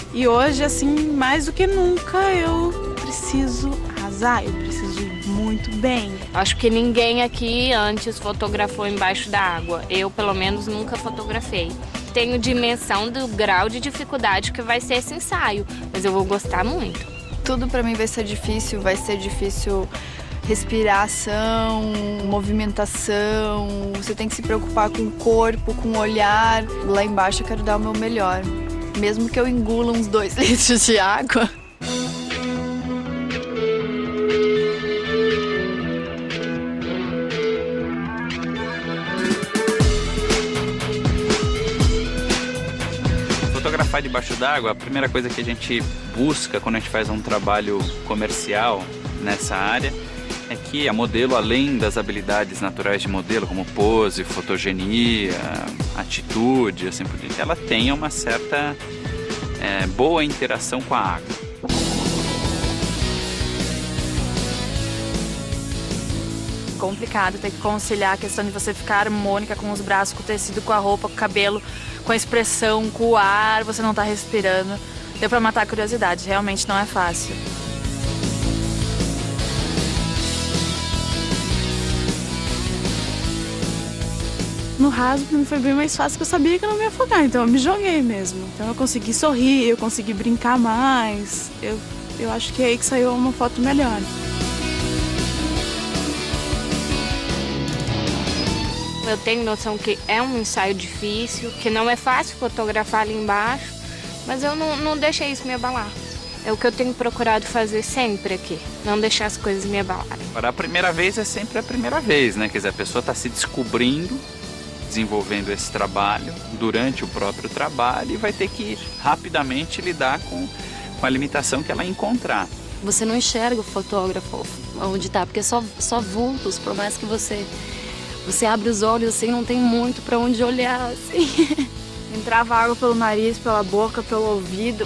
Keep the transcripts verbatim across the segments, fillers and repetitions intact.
E hoje, assim, mais do que nunca, eu preciso arrasar, eu preciso ir muito bem. Acho que ninguém aqui antes fotografou embaixo da água. Eu, pelo menos, nunca fotografei. Tenho dimensão do grau de dificuldade que vai ser esse ensaio, mas eu vou gostar muito. Tudo pra mim vai ser difícil, vai ser difícil respiração, movimentação. Você tem que se preocupar com o corpo, com o olhar. Lá embaixo eu quero dar o meu melhor. Mesmo que eu engula uns dois litros de água. Fotografar debaixo d'água, a primeira coisa que a gente busca quando a gente faz um trabalho comercial nessa área é que a modelo, além das habilidades naturais de modelo, como pose, fotogenia, atitude, assim por diante, ela tenha uma certa é, boa interação com a água. Complicado ter que conciliar a questão de você ficar harmônica com os braços, com o tecido, com a roupa, com o cabelo, com a expressão, com o ar, você não tá respirando. Deu pra matar a curiosidade, realmente não é fácil. No raso, pra mim foi bem mais fácil, porque eu sabia que eu não me ia afogar, então eu me joguei mesmo. Então eu consegui sorrir, eu consegui brincar mais. Eu, eu acho que é aí que saiu uma foto melhor. Eu tenho noção que é um ensaio difícil, que não é fácil fotografar ali embaixo, mas eu não, não deixei isso me abalar. É o que eu tenho procurado fazer sempre aqui, não deixar as coisas me abalarem. Agora, a primeira vez é sempre a primeira vez, né? Quer dizer, a pessoa está se descobrindo, desenvolvendo esse trabalho durante o próprio trabalho e vai ter que rapidamente lidar com, com a limitação que ela encontrar. Você não enxerga o fotógrafo onde está, porque é só, só vultos, por mais que você... Você abre os olhos assim, não tem muito pra onde olhar, assim. Entrava água pelo nariz, pela boca, pelo ouvido.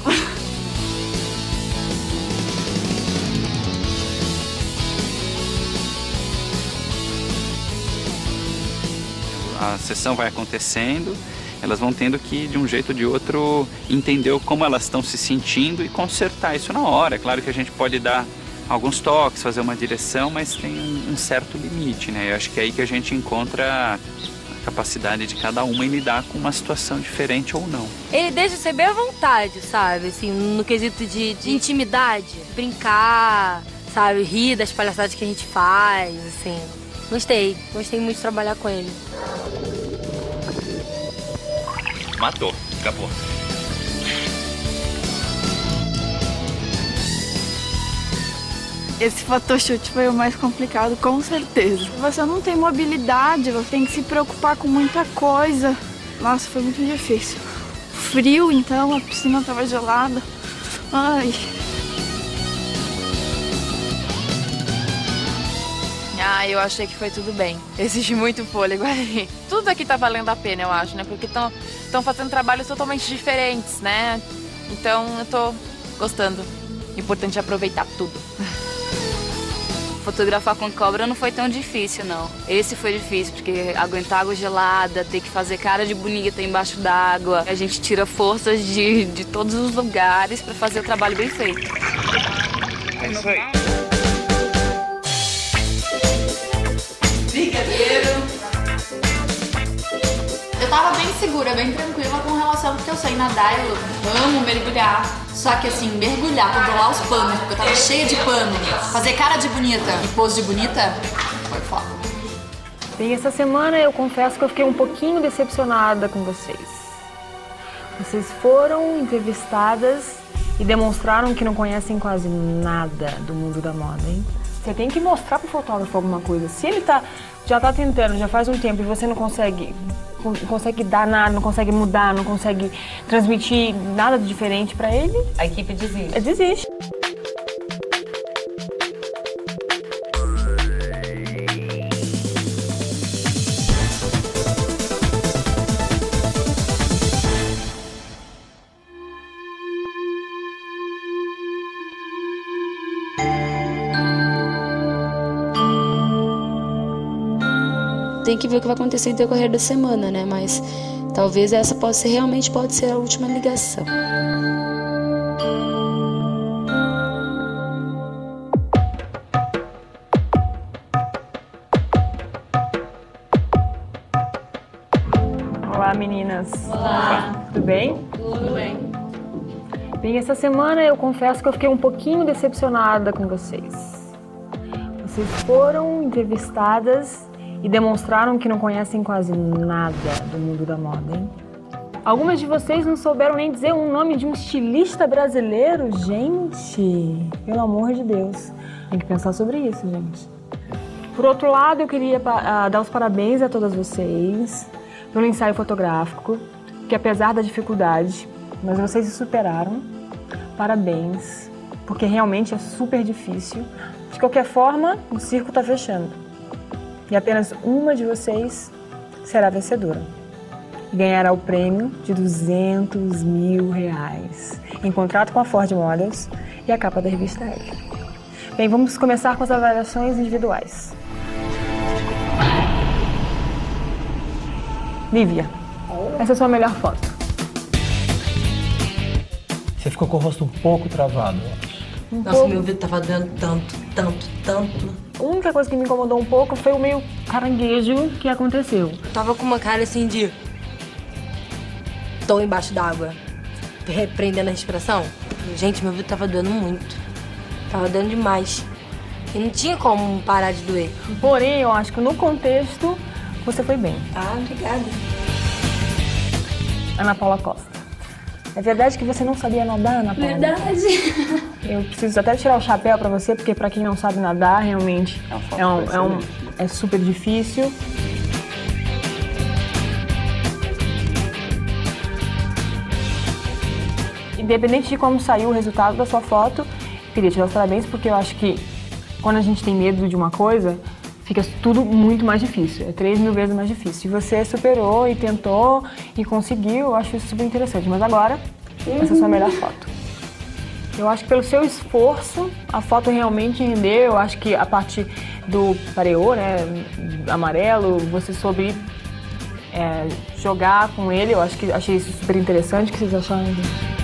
A sessão vai acontecendo, elas vão tendo que, de um jeito ou de outro, entender como elas estão se sentindo e consertar isso na hora. É claro que a gente pode dar alguns toques, fazer uma direção, mas tem um certo limite, né? Eu acho que é aí que a gente encontra a capacidade de cada uma em lidar com uma situação diferente ou não. Ele deixa você bem à vontade, sabe? Assim, no quesito de, de intimidade, brincar, sabe? Rir das palhaçadas que a gente faz, assim. Gostei, gostei muito de trabalhar com ele. Matou, acabou. Esse photoshoot foi o mais complicado, com certeza. Você não tem mobilidade, você tem que se preocupar com muita coisa. Nossa, foi muito difícil. Frio, então, a piscina estava gelada. Ai. Ah, eu achei que foi tudo bem. Exige muito fôlego ali. Tudo aqui tá valendo a pena, eu acho, né? Porque estão fazendo trabalhos totalmente diferentes, né? Então eu tô gostando. Importante aproveitar tudo. Fotografar com cobra não foi tão difícil, não. Esse foi difícil, porque aguentar água gelada, ter que fazer cara de bonita embaixo d'água. A gente tira forças de, de todos os lugares para fazer o trabalho bem feito. É isso aí. Brigadeiro. Eu tava bem segura, bem tranquila com relação, porque eu sei nadar, eu amo mergulhar. Só que assim, mergulhar, controlar os panos, porque eu tava cheia de pano, fazer cara de bonita e pose de bonita, foi foda. Bem, essa semana eu confesso que eu fiquei um pouquinho decepcionada com vocês. Vocês foram entrevistadas e demonstraram que não conhecem quase nada do mundo da moda, hein? Você tem que mostrar pro fotógrafo alguma coisa. Se ele tá, já tá tentando, já faz um tempo e você não consegue, não consegue dar nada, não consegue mudar, não consegue transmitir nada de diferente pra ele, A equipe desiste. desiste. Tem que ver o que vai acontecer no decorrer da semana, né? Mas talvez essa possa ser, realmente pode ser a última ligação. meninas. Olá. Tudo bem? Tudo bem. Bem, essa semana eu confesso que eu fiquei um pouquinho decepcionada com vocês. Vocês foram entrevistadas e demonstraram que não conhecem quase nada do mundo da moda, hein? Algumas de vocês não souberam nem dizer o nome de um estilista brasileiro, gente. Pelo amor de Deus. Tem que pensar sobre isso, gente. Por outro lado, eu queria uh, dar os parabéns a todas vocês pelo ensaio fotográfico, que apesar da dificuldade, mas vocês se superaram. Parabéns, porque realmente é super difícil. De qualquer forma, o circo está fechando. E apenas uma de vocês será vencedora. E ganhará o prêmio de duzentos mil reais, em contrato com a Ford Models e a capa da revista Elle. Bem, vamos começar com as avaliações individuais. Lívia, essa é a sua melhor foto. Você ficou com o rosto um pouco travado, eu acho. Um Nossa, pouco. Meu ouvido tava doendo tanto, tanto, tanto. A única coisa que me incomodou um pouco foi o meio caranguejo que aconteceu. Eu tava com uma cara assim de... Tô embaixo d'água, repreendendo a respiração. Gente, meu ouvido tava doendo muito. Tava doendo demais. E não tinha como parar de doer. Porém, eu acho que no contexto, você foi bem. Ah, obrigada. Ana Paula Costa. É verdade que você não sabia nadar, Ana Paula? Verdade. Eu preciso até tirar o chapéu pra você, porque pra quem não sabe nadar, realmente é, um, é, um, é super difícil. Independente de como saiu o resultado da sua foto, queria te dar os parabéns, porque eu acho que quando a gente tem medo de uma coisa, fica tudo muito mais difícil. É três mil vezes mais difícil. E você superou e tentou e conseguiu, eu acho isso super interessante. Mas agora, uhum. essa é a sua melhor foto. Eu acho que pelo seu esforço, a foto realmente rendeu. Eu acho que a parte do pareô, né, amarelo, você soube é, jogar com ele. Eu acho que achei isso super interessante. O que vocês acharam disso?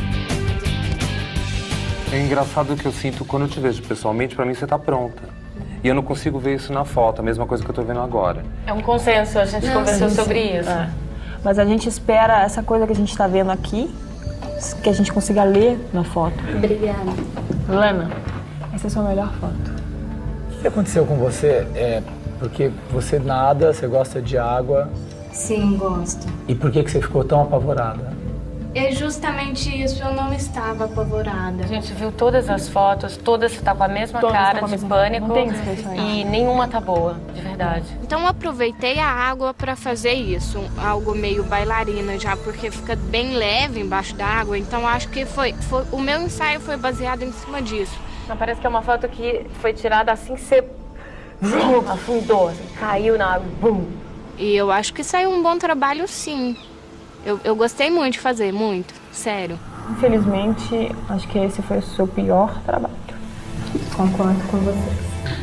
É engraçado que eu sinto quando eu te vejo pessoalmente, pra mim você tá pronta. E eu não consigo ver isso na foto, a mesma coisa que eu tô vendo agora. É um consenso, a gente não, conversou sim, sobre sim. isso. É. Mas a gente espera essa coisa que a gente tá vendo aqui, que a gente consiga ler na foto. Obrigada. Lana, essa é a sua melhor foto. O que aconteceu com você? É porque você nada, você gosta de água. Sim, gosto. E por que que você ficou tão apavorada? É justamente isso, eu não estava apavorada. A gente viu todas as fotos, todas você tá com a mesma todas cara tá de mesma... pânico não tem expressão e nenhuma tá boa, de verdade. Então eu aproveitei a água para fazer isso, algo meio bailarina já, porque fica bem leve embaixo da água, então acho que foi, foi o meu ensaio foi baseado em cima disso. Mas parece que é uma foto que foi tirada assim, você afundou, assim, caiu na água, bum. E eu acho que saiu um bom trabalho, sim. Eu, eu gostei muito de fazer, muito, sério. Infelizmente, acho que esse foi o seu pior trabalho. Concordo com vocês.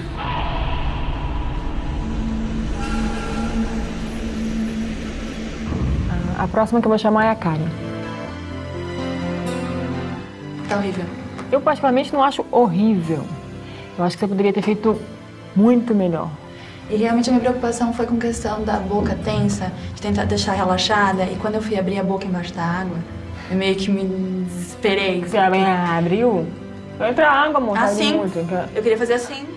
A próxima que eu vou chamar é a Karen. Tá horrível. Eu particularmente não acho horrível. Eu acho que você poderia ter feito muito melhor. E realmente a minha preocupação foi com questão da boca tensa, de tentar deixar relaxada. E quando eu fui abrir a boca embaixo da água, eu meio que me desesperei. Você abriu? Entra água, amor. Assim? Eu queria fazer assim.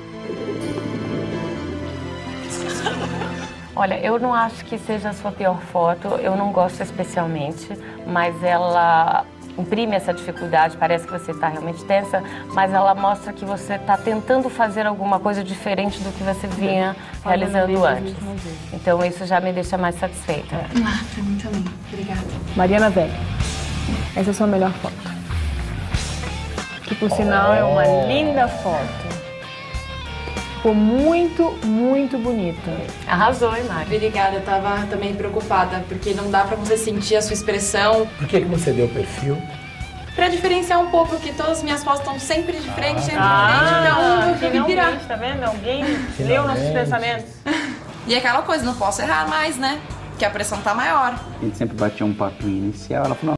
Olha, eu não acho que seja a sua pior foto, eu não gosto especialmente, mas ela imprime essa dificuldade, parece que você está realmente tensa, mas ela mostra que você está tentando fazer alguma coisa diferente do que você vinha realizando antes. Então isso já me deixa mais satisfeita. Ah, pra mim também. Obrigada. Mariana Velha, essa é a sua melhor foto. Que por sinal é uma linda foto. Ficou muito, muito bonita. Arrasou, hein, Mari? Obrigada, eu tava também preocupada, porque não dá pra você sentir a sua expressão. Por que que você deu o perfil? Pra diferenciar um pouco, que todas as minhas fotos estão sempre de frente, sempre ah, de frente, então eu vou virar. Tá vendo? Alguém leu nossos pensamentos. E aquela coisa, não posso errar mais, né? Porque a pressão tá maior. A gente sempre batia um papinho inicial, ela falou,